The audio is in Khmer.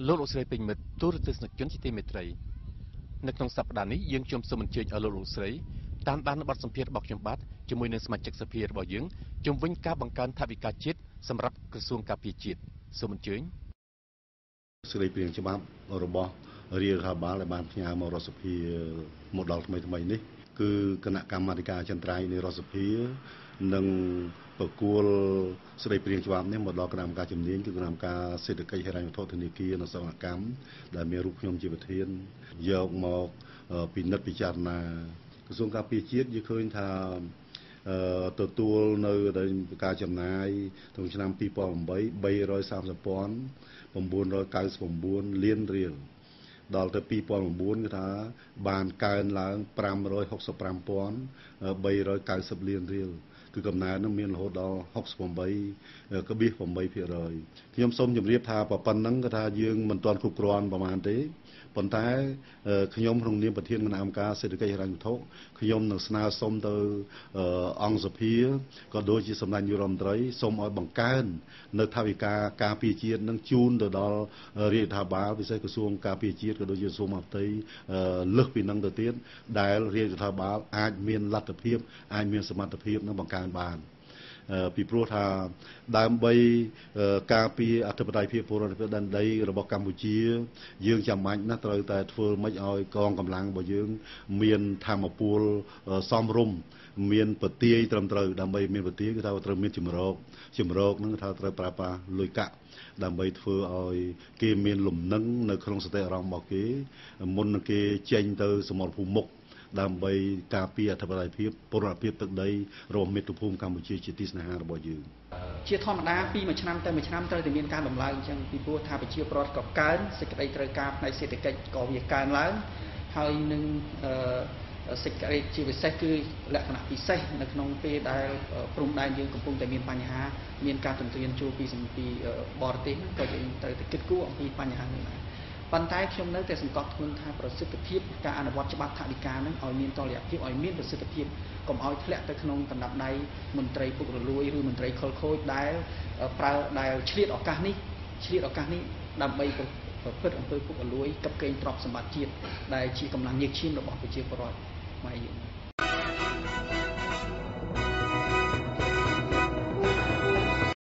លោកលោកស្រីពេញមិត្តទូរទស្សនិកជនជាទីមេត្រីនៅក្នុងសប្តាហ៍នេះយើងខ្ញុំសូមអញ្ជើញឲ្យលោកលោកស្រីតាមដានបទសម្ភាសន៍របស់ខ្ញុំបាទជាមួយនឹងសមាជិកសភារបស់យើងជុំវិញការបង្កើនថវិកាជាតិសម្រាប់ក្រសួងការពារជាតិសូមអញ្ជើញសេរីព្រៀងច្បាប់របស់រាជរដ្ឋាភិបាលដែលបានផ្ញើមករដ្ឋសភាមកដល់ថ្មីនេះគឺគណៈកម្មាធិការអចិន្ត្រៃយ៍នៃរដ្ឋសភានិងបកគលសេរីព្រៀងច្បាប់នេះមកដល់គណៈកម្មការជំនាញគឺគណៈកម្មការសេដ្ឋកិច្ចហិរញ្ញវត្ថុធនាគារនិងសកម្មកម្មដែលមានរូបខ្ញុំជាប្រធានយកមកពិនិត្យពិចារណាក្រសួងការពារជាតិយើងឃើញថាទទួលនៅការចំណាយក្នុងឆ្នាំ2008 330,999 លានរៀលដល់ទៅ2009គឺថាបានកើនឡើង 565,390 លានរៀលគឺកំណើននោះមានរហូតដល់ 68.8% ខ្ញុំសូមជម្រាបថាប៉ុណ្ណឹងគឺថាយើងមិនទាន់គ្រប់គ្រាន់ប្រហែលទេប៉ុន្តែខ្ញុំក្នុងនាមប្រធានគណៈកម្មការសេដ្ឋកិច្ចហិរញ្ញវត្ថុខ្ញុំនឹងស្នើសុំទៅអង្គសភាក៏ដូចជាសម្ដេចនាយករដ្ឋមន្ត្រីសូមឲ្យបង្កើននៅថវិកាការពារជាតិនឹងជូនទៅដល់រាជរដ្ឋាភិបាលពិសេសក្រសួងការពារជាតិក៏ដូចជាក្រសួងមហាផ្ទៃលើសពីនឹងទៅទៀតដែលរាជរដ្ឋាភិបាលអាចមានលទ្ធភាពអាចមានសមត្ថភាពនឹងបង្កើនបានពីព្រោះថាដើម្បីការពារអធិបតេយ្យភាពពលរដ្ឋដែនដីរបស់កម្ពុជាយើងចាំបាច់ណាស់ត្រូវតែធ្វើម៉េចឲ្យកងកម្លាំងរបស់យើងមានធម្មពលសមរម្យមានប្រទាយត្រឹមត្រូវដើម្បីមានប្រទាយគឺថាត្រូវមានជំរកនឹងថាត្រូវប្រើប្រាស់លុយកាក់ដើម្បីធ្វើឲ្យគេមានលំនឹងនៅក្នុងសតិអារម្មណ៍របស់គេមុននឹងគេចេញទៅសមរភូមិមុខដើម្បីការពារអធិបតេយ្យភាពពលរដ្ឋភាពទឹកដីរបស់មាតុភូមិកម្ពុជាជាទីស្នេហារបស់យើងជាធម្មតាពីមួយឆ្នាំទៅមួយឆ្នាំត្រូវតែមានការដំឡើងអញ្ចឹងពីព្រោះថាប្រជាពលរដ្ឋក៏កើនសេចក្តីត្រូវការផ្នែកសេដ្ឋកិច្ចក៏វាកើនឡើងហើយនឹងសេចក្តីជាពិសេសគឺលក្ខណៈពិសេសនៅក្នុងពេលដែលព្រំដែនយើងកំពុងតែមានបញ្ហាមានការទន្ទ្រានចូលពីបរទេសក៏យើងត្រូវតែគិតគូរអំពីបញ្ហានេះដែរប៉ុន្តែខ្ញុំនៅតែសង្កត់ធ្ងន់ថាប្រសិទ្ធភាពការអនុវត្តច្បាប់ថវិកានឹងឲ្យមានតុល្យភាពឲ្យមានប្រសិទ្ធភាពកុំឲ្យធ្លាក់ទៅក្នុងកណ្ដាប់ដៃមន្ត្រីពុករលួយឬមន្ត្រីខលខូចដែលឆ្លៀតឱកាសនេះដើម្បីប្រព្រឹត្តអំពើពុករលួយកັບកេងទ្រព្យសម្បត្តិជាតិដែលជាកម្លាំងញើសឈាមរបស់ប្រជាពលរដ្ឋខ្មែរយើង